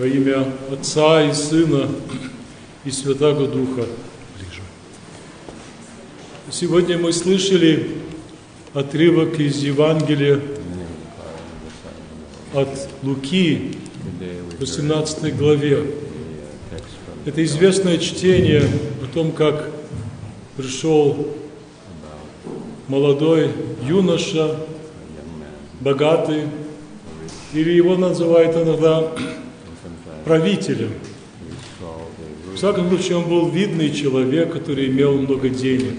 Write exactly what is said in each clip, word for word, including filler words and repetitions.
Во имя Отца и Сына и Святаго Духа. Сегодня мы слышали отрывок из Евангелия от Луки, восемнадцатой главе. Это известное чтение о том, как пришел молодой юноша, богатый, или его называют иногда правителем. В всяком случае, он был видный человек, который имел много денег.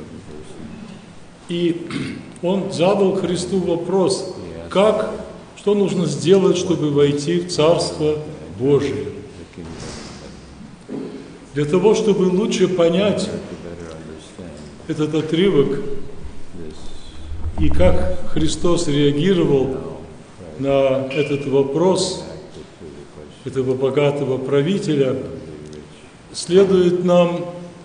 И он задал Христу вопрос, как, что нужно сделать, чтобы войти в Царство Божие. Для того, чтобы лучше понять этот отрывок и как Христос реагировал на этот вопрос этого богатого правителя, следует нам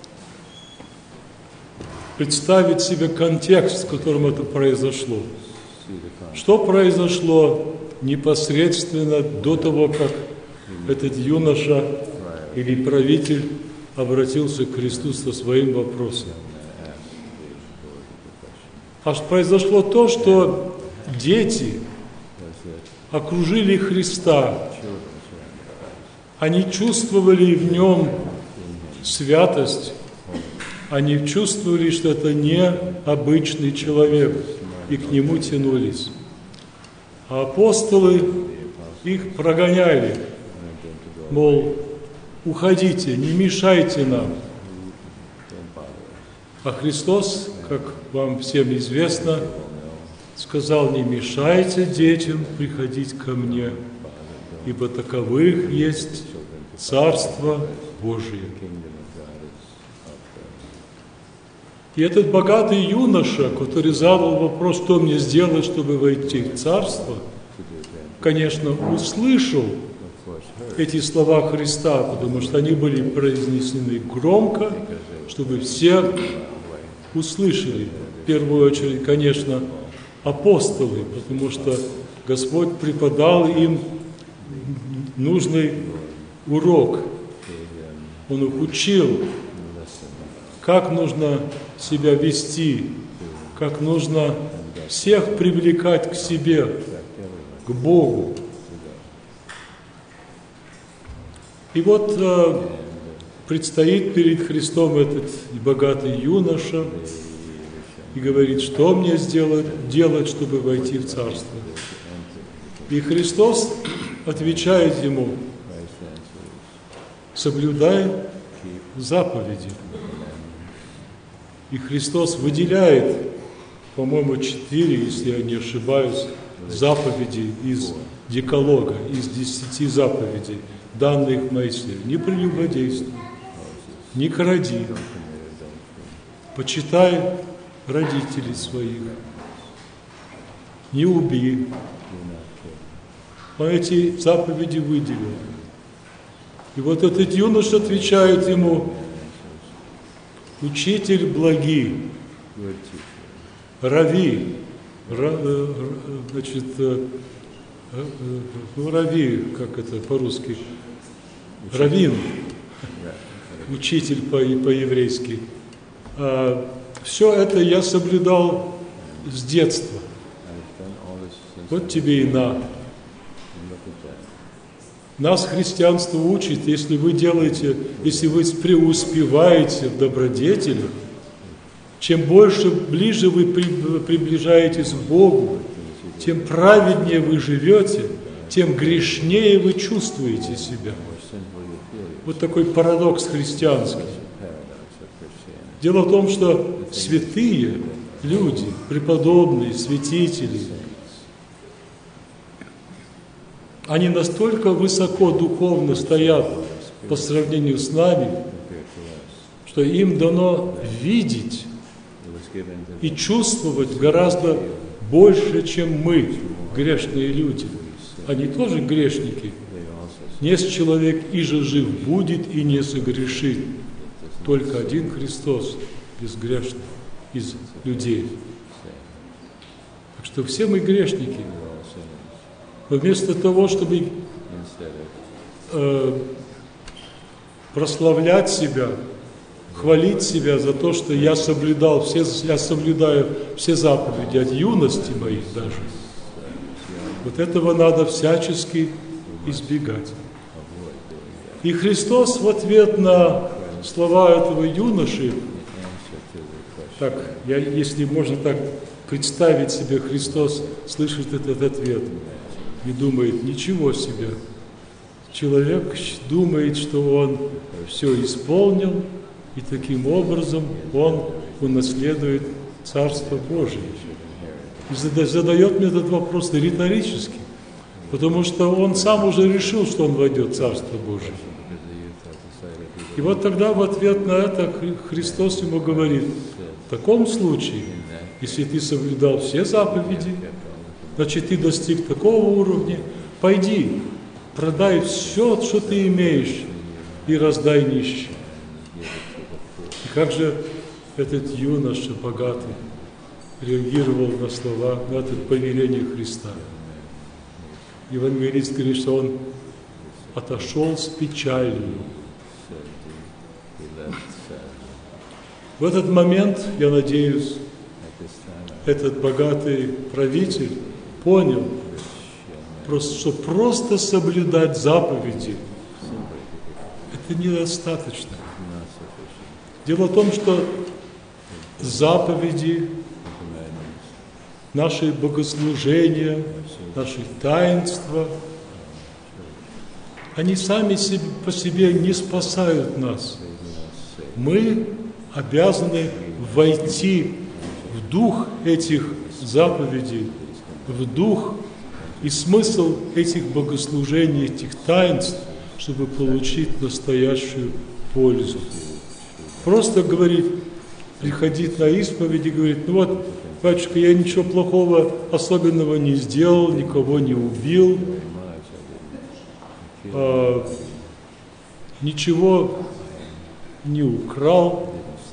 представить себе контекст, в котором это произошло. Что произошло непосредственно до того, как этот юноша или правитель обратился к Христу со своим вопросом? Аж произошло то, что дети окружили Христа. Они чувствовали в нем святость. Они чувствовали, что это не обычный человек, и к нему тянулись. А апостолы их прогоняли, мол, уходите, не мешайте нам. А Христос, как вам всем известно, сказал: не мешайте детям приходить ко мне, ибо таковых есть Царство Божие. И этот богатый юноша, который задал вопрос, что мне сделать, чтобы войти в Царство, конечно, услышал эти слова Христа, потому что они были произнесены громко, чтобы все услышали. В первую очередь, конечно, апостолы, потому что Господь преподал им нужный урок. Он их учил, как нужно себя вести, как нужно всех привлекать к себе, к Богу. И вот э, предстоит перед Христом этот богатый юноша и говорит, что мне сделать, делать, чтобы войти в Царство. И Христос отвечает ему: соблюдай заповеди. И Христос выделяет, по-моему, четыре, если я не ошибаюсь, заповеди из Декалога, из десяти заповедей, данных Моисею. Не прелюбодействуй, не кради, почитай родителей своих, не убей. Он эти заповеди выделил. И вот этот юноша отвечает ему: учитель благий, рави, значит, ну, рави, как это по-русски, раввин, учитель по-еврейски. А, все это я соблюдал с детства. Вот тебе и на. Нас христианство учит, если вы делаете, если вы преуспеваете в добродетелях, чем больше, ближе вы приближаетесь к Богу, тем праведнее вы живете, тем грешнее вы чувствуете себя. Вот такой парадокс христианский. Дело в том, что святые люди, преподобные, святители, они настолько высоко духовно стоят по сравнению с нами, что им дано видеть и чувствовать гораздо больше, чем мы, грешные люди. Они тоже грешники. Несть человек иже жив будет и не согрешит. Только один Христос безгрешный из людей. Так что все мы грешники. Но вместо того, чтобы э, прославлять себя, хвалить себя за то, что я соблюдал все, я соблюдаю все заповеди от юности моей даже. Вот этого надо всячески избегать. И Христос в ответ на слова этого юноши, так, я, если можно так представить себе, Христос слышит этот ответ и думает: ничего себе, человек думает, что он все исполнил, и таким образом он унаследует Царство Божие. И задает мне этот вопрос риторически, потому что он сам уже решил, что он войдет в Царство Божие. И вот тогда в ответ на это Христос ему говорит: в таком случае, если ты соблюдал все заповеди, значит, ты достиг такого уровня, пойди, продай все, что ты имеешь, и раздай нищим. И как же этот юноша богатый реагировал на слова, на это повеление Христа? Евангелист говорит, что он отошел с печалью. В этот момент, я надеюсь, этот богатый правитель понял, что просто соблюдать заповеди – это недостаточно. Дело в том, что заповеди, наши богослужения, наши таинства, они сами по себе не спасают нас. Мы обязаны войти в дух этих заповедей, в дух и смысл этих богослужений, этих таинств, чтобы получить настоящую пользу. Просто говорит, приходит на исповедь и говорит: ну вот, батюшка, я ничего плохого особенного не сделал, никого не убил, а, ничего не украл.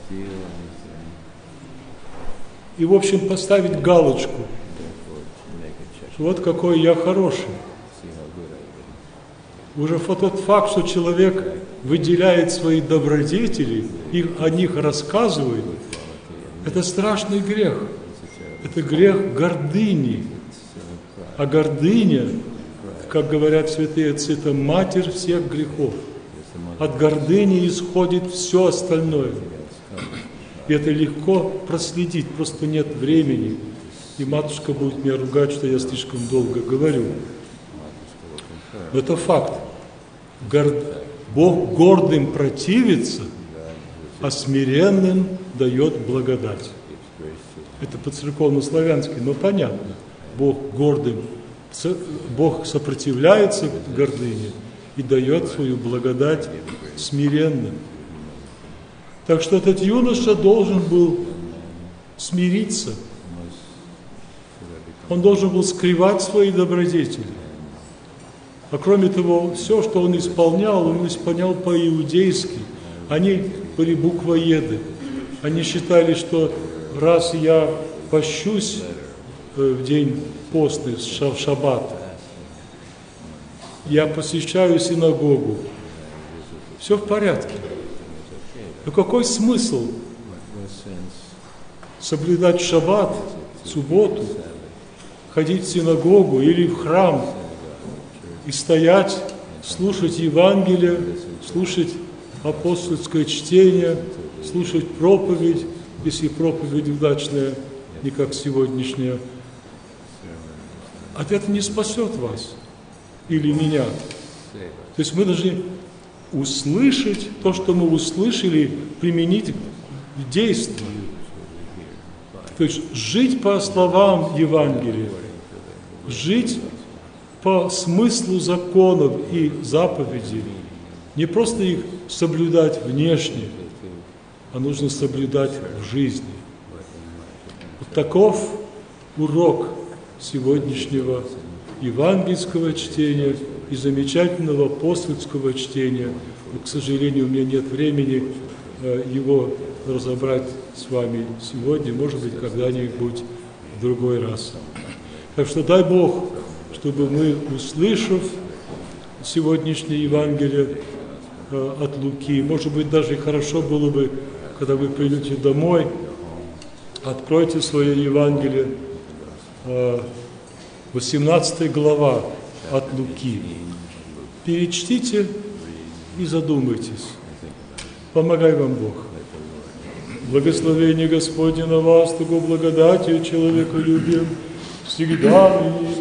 И, в общем, поставить галочку, что вот какой я хороший. Уже тот факт, что человек выделяет свои добродетели, и о них рассказывает, это страшный грех. Это грех гордыни. А гордыня, как говорят святые отцы, это матерь всех грехов. От гордыни исходит все остальное. И это легко проследить, просто нет времени. И матушка будет меня ругать, что я слишком долго говорю. Но это факт. Горд... Бог гордым противится, а смиренным дает благодать. Это по-церковно-славянски, но понятно. Бог гордым, Бог сопротивляется гордыне и дает свою благодать смиренным. Так что этот юноша должен был смириться. Он должен был скрывать свои добродетели. А кроме того, все, что он исполнял, он исполнял по-иудейски. Они были буквоеды. Они считали, что раз я пощусь в день постный, в шаббат, я посещаю синагогу, все в порядке. Но какой смысл соблюдать шаббат, субботу, ходить в синагогу или в храм и стоять, слушать Евангелие, слушать апостольское чтение, слушать проповедь, если проповедь удачная, не как сегодняшняя. От этого не спасет вас или меня. То есть мы должны услышать то, что мы услышали, применить в действии. То есть жить по словам Евангелия, жить по смыслу законов и заповедей, не просто их соблюдать внешне, а нужно соблюдать в жизни. Вот таков урок сегодняшнего евангельского чтения и замечательного апостольского чтения. Но, к сожалению, у меня нет времени его разобрать с вами сегодня, может быть, когда-нибудь в другой раз. Так что дай Бог, чтобы мы, услышав сегодняшнее Евангелие от Луки. Может быть, даже хорошо было бы, когда вы придете домой, откройте свое Евангелие, восемнадцатая глава от Луки. Перечтите и задумайтесь. Помогай вам Бог. Благословение Господне на вас, того благодатью человеколюбием, всегда и